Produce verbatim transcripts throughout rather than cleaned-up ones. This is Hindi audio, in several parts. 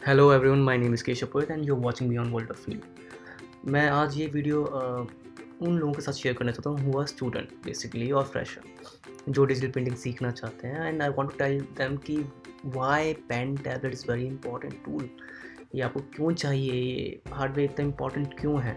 Hello everyone, my name is Keshav Purohit and you are watching beyond world of field. मैं आज ये वीडियो अ, उन लोगों के साथ शेयर करना चाहता हूँ हु आर स्टूडेंट बेसिकली और फ्रेशर जो डिजिटल पेंटिंग सीखना चाहते हैं। And I want to tell them कि why pen tablet is very important tool. ये आपको क्यों चाहिए, ये हार्डवेयर इतना इंपॉर्टेंट क्यों है।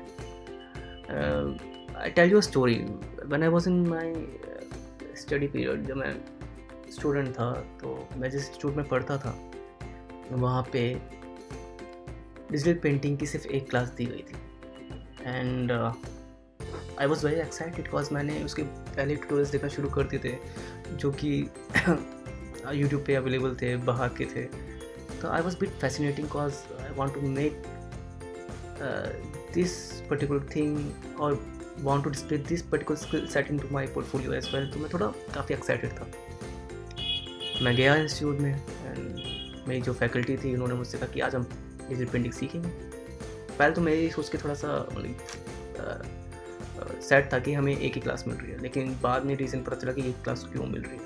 I tell you a story. When I was in my study period, जब मैं स्टूडेंट था तो मैं जिस इंस्टीट्यूट में पढ़ता था वहाँ पे डिजिटल पेंटिंग की सिर्फ एक क्लास दी गई थी। And I was very excited because मैंने उसके पहले ट्यूटोरियल्स देखना शुरू कर दिए थे जो कि यूट्यूब पे अवेलेबल थे, बाहर के थे। तो I was bit fascinating because I want to make this particular thing और want to display this particular skill set into my portfolio as well. तो मैं थोड़ा काफ़ी एक्साइटेड था। मैं गया इंस्टीट्यूट में एंड मेरी जो फैकल्टी थी उन्होंने मुझसे कहा कि आज हम डिजिटल पेंटिंग सीखेंगे। पहले तो मेरी सोच के थोड़ा सा मतलब सैड था कि हमें एक ही क्लास मिल रही है, लेकिन बाद में रीज़न पता चला कि एक क्लास क्यों मिल रही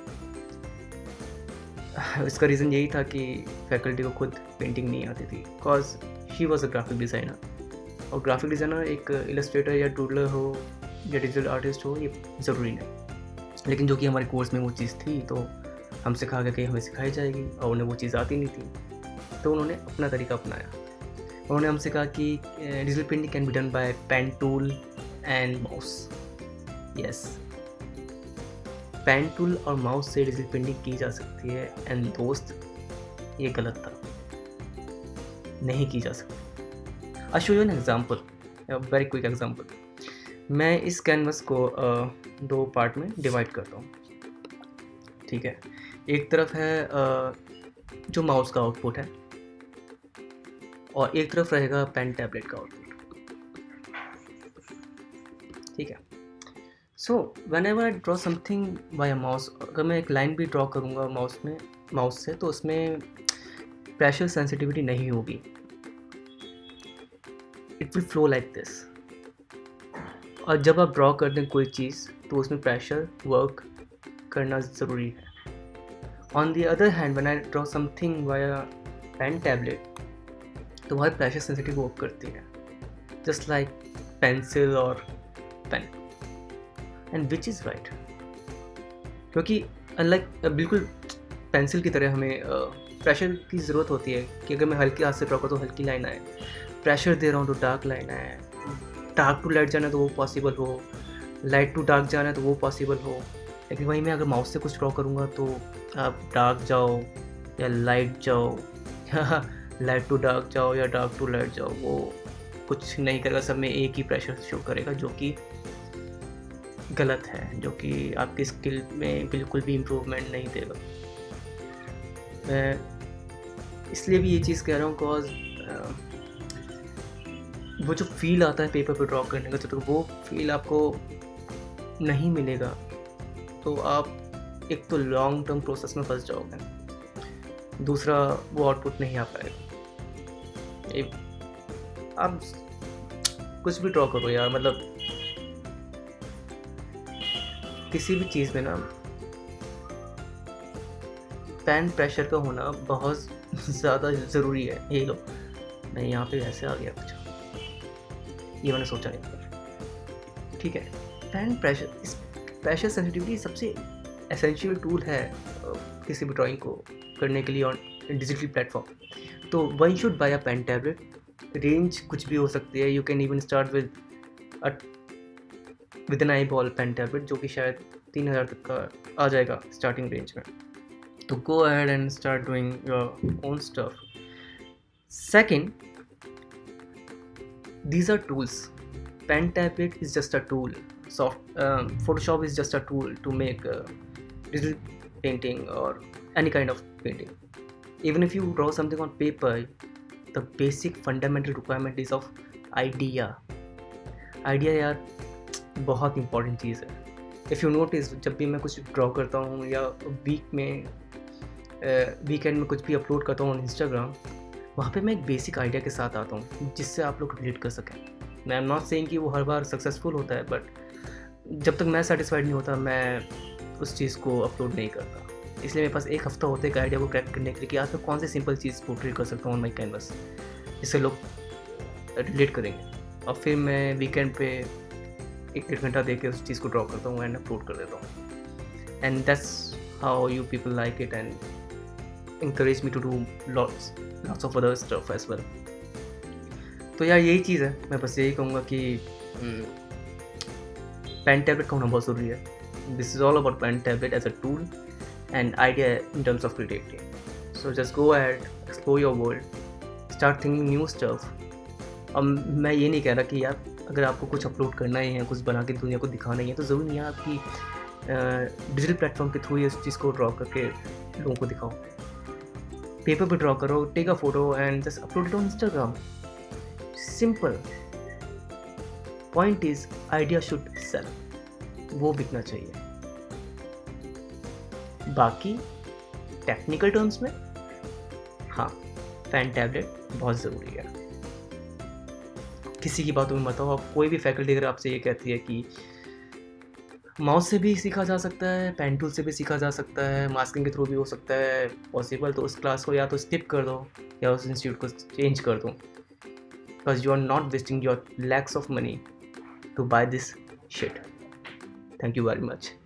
है। इसका रीज़न यही था कि फैकल्टी को खुद पेंटिंग नहीं आती थी because she was a graphic designer. और ग्राफिक डिज़ाइनर एक इलस्ट्रेटर या डूडलर हो या डिजिटल आर्टिस्ट हो ये ज़रूरी नहीं, लेकिन जो कि हमारे कोर्स में वो चीज़ थी तो हमसे कहा गया कि हमें सिखाई जाएगी और उन्हें वो चीज़ आती नहीं थी। तो उन्होंने अपना तरीका अपनाया। उन्होंने हमसे कहा कि digital painting can be done by pen tool and mouse. Yes, pen tool और माउस से डिजिटल पेंटिंग की जा सकती है। एंड दोस्त, ये गलत था, नहीं की जा सकती। I show you an example, very quick example. मैं इस कैनवस को uh, दो पार्ट में डिवाइड करता हूँ, ठीक है। एक तरफ है जो माउस का आउटपुट है और एक तरफ रहेगा पेन टैबलेट का आउटपुट, ठीक है। So whenever I draw something by a mouse, अगर मैं एक लाइन भी ड्रॉ करूँगा माउस में माउस से तो उसमें प्रेशर सेंसिटिविटी नहीं होगी। It will flow like this. और जब आप ड्रॉ कर दें कोई चीज़ तो उसमें प्रेशर वर्क करना ज़रूरी है। On the other hand, when I draw something via pen tablet, तो वह प्रेशर सेंसिटिव वर्क करती है, just like pencil और pen, and which is right, क्योंकि unlike बिल्कुल पेंसिल की तरह हमें प्रेशर की ज़रूरत होती है कि अगर मैं हल्के हाथ से ड्रॉ करूँ तो हल्की लाइन आए, प्रेशर दे रहा हूँ तो डार्क लाइन आए, डार्क टू लाइट जाना है तो वो पॉसिबल हो, लाइट टू डार्क जाना है तो वो पॉसिबल हो। लेकिन वहीं मैं अगर माउस से कुछ ड्रॉ करूँगा तो आप डार्क जाओ या लाइट जाओ या लाइट टू डार्क जाओ या डार्क टू लाइट जाओ, वो कुछ नहीं करेगा, सब में एक ही प्रेशर शो करेगा, जो कि गलत है, जो कि आपकी स्किल में बिल्कुल भी इम्प्रूवमेंट नहीं देगा। मैं इसलिए भी ये चीज़ कह रहा हूँ बिकॉज वो जो फील आता है पेपर पर ड्रॉ करने का, तो वो फील आपको नहीं मिलेगा तो आप एक तो लॉन्ग टर्म प्रोसेस में फंस जाओगे, दूसरा वो आउटपुट नहीं आ पाएगा। आप कुछ भी ड्रॉ करो यार, मतलब किसी भी चीज़ में ना पेन प्रेशर का होना बहुत ज़्यादा ज़रूरी है। ये लो, मैं यहाँ पे ऐसे आ गया कुछ, ये मैंने सोचा नहीं, ठीक है। पेन प्रेशर इस प्रेशर सेंसिटिविटी सबसे एसेंशियल टूल है किसी भी ड्राइंग को करने के लिए ऑन डिजिटल प्लेटफॉर्म। तो one should buy a pen tablet. Range कुछ भी हो सकती है, you can even start with with an iBall pen tablet, जो कि शायद तीन हज़ार तक का आ जाएगा स्टार्टिंग रेंज में। तो go ahead and start doing your own stuff. Second, these are tools. Pen tablet is just a tool. Soft um, Photoshop is just a tool to make uh, digital painting or any kind of painting. Even if you draw something on paper, the basic fundamental requirement is of idea. Idea यार बहुत important चीज़ है। If you notice, जब भी मैं कुछ ड्रॉ करता हूँ या वीक में वीकेंड uh, में कुछ भी अपलोड करता हूँ ऑन इंस्टाग्राम, वहाँ पे मैं एक बेसिक आइडिया के साथ आता हूँ जिससे आप लोग रिलेट कर सकें। मैं एम नॉट सेइंग कि वो हर बार सक्सेसफुल होता है, बट जब तक मैं सेटिस्फाइड नहीं होता मैं उस चीज़ को अपलोड नहीं करता। इसलिए मेरे पास एक हफ्ता होता है एक आइडिया को क्रैक करने के लिए कि आज मैं कौन सी सिंपल चीज़ पोर्ट्रेट कर सकता हूँ ऑन माई कैनवस, जिससे लोग रिलेट करेंगे। और फिर मैं वीकेंड पे एक डेढ़ घंटा दे के उस चीज़ को ड्रॉ करता हूँ एंड अपलोड कर देता हूँ। And that's how you people like it and encourage me to do lots lots of other stuff as well। तो यार यही चीज़ है, मैं बस यही कहूँगा कि पेन टैबलेट का होना बहुत ज़रूरी है। This is all about pen tablet as a tool and idea in terms of creativity. So just go ahead, explore your world, start thinking new stuff. अब मैं ये नहीं कह रहा कि यार अगर आपको कुछ अपलोड करना ही है, कुछ बना के दुनिया को दिखाना ही है, तो ज़रूरी नहीं है आपकी डिजिटल प्लेटफॉर्म के थ्रू ही उस चीज़ को ड्रॉ करके लोगों को दिखाओ। पेपर पे ड्रॉ करो, take a photo and just upload it on Instagram. Simple. Point is idea should sell, वो बिकना चाहिए। बाकी टेक्निकल टर्म्स में हाँ, पेन टैबलेट बहुत ज़रूरी है। किसी की बातों में मत आओ। आप कोई भी फैकल्टी अगर आपसे ये कहती है कि माउस से भी सीखा जा सकता है, पेन टूल से भी सीखा जा सकता है, मास्किंग के थ्रू भी हो सकता है पॉसिबल, तो उस क्लास को या तो स्किप कर दो या उस इंस्टीट्यूट को चेंज कर दो, because you are not wasting your lakhs of money to buy this shit. Thank you very much.